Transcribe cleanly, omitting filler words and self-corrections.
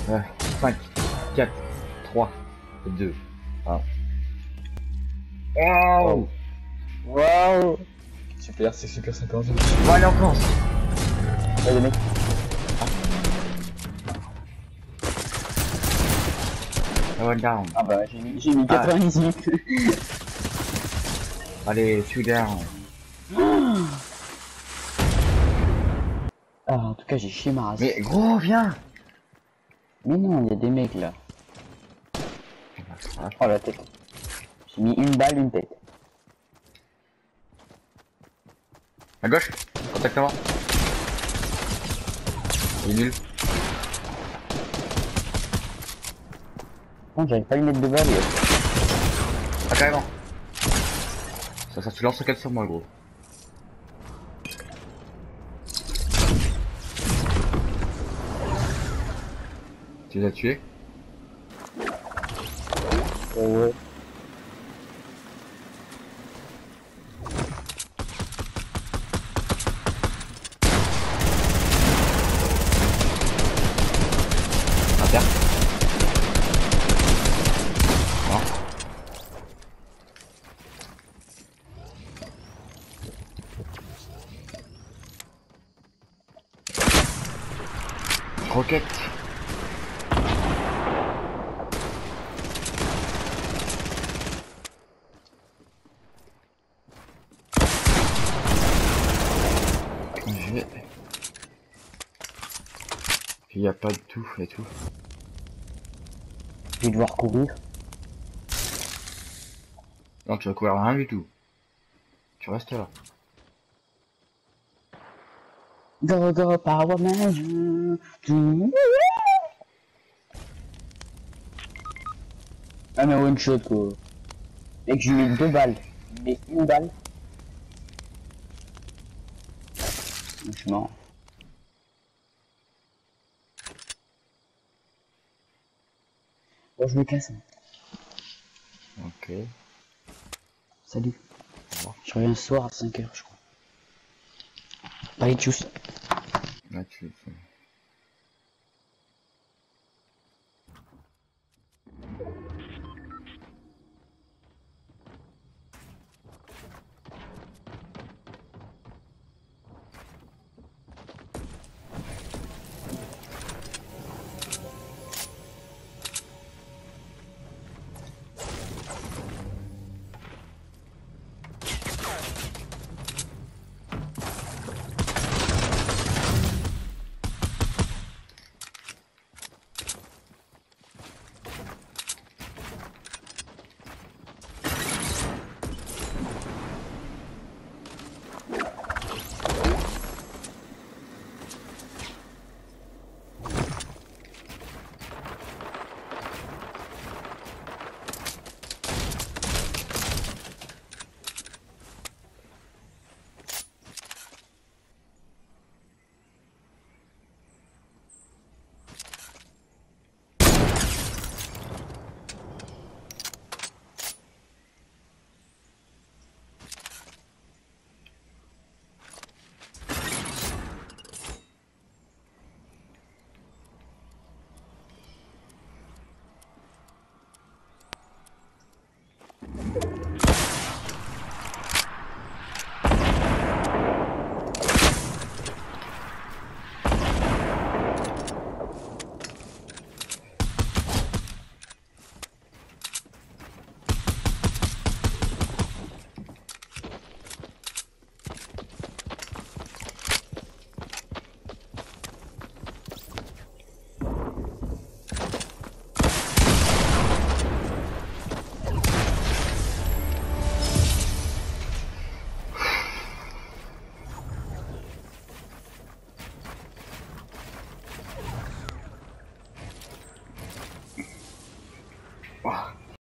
5, 4, 3, 2, 1. Oh! Waouh. Super, c'est super sympa. On va aller en France. Ouais, les mecs. One down. Ah bah, j'ai mis 98. Allez, two down. Ah, en tout cas, j'ai chié ma race. Mais gros, viens! Mais non, il y a des mecs là. Ah, Oh la tête. J'ai mis une balle, une tête. à gauche, contact avant. Il est nul. Non, j'arrive pas à lui mettre de balle. Ah, carrément. Ça tu lances 4 sur moi, gros. Tu les as tués? Ouais. À terre. Non. Roquette. Il n'y a pas de tout et tout. Je vais devoir courir. Non, tu vas courir rien du tout. Tu restes là. Go go Power Man. Ah mais one shot quoi. Mec, je lui mets 2 balles. Je lui mets une balle. Franchement. Bon, je me casse. Ok. Salut. Au revoir. Je reviens ce soir à 5 h je crois. Bye, tchuss. Là, Oh.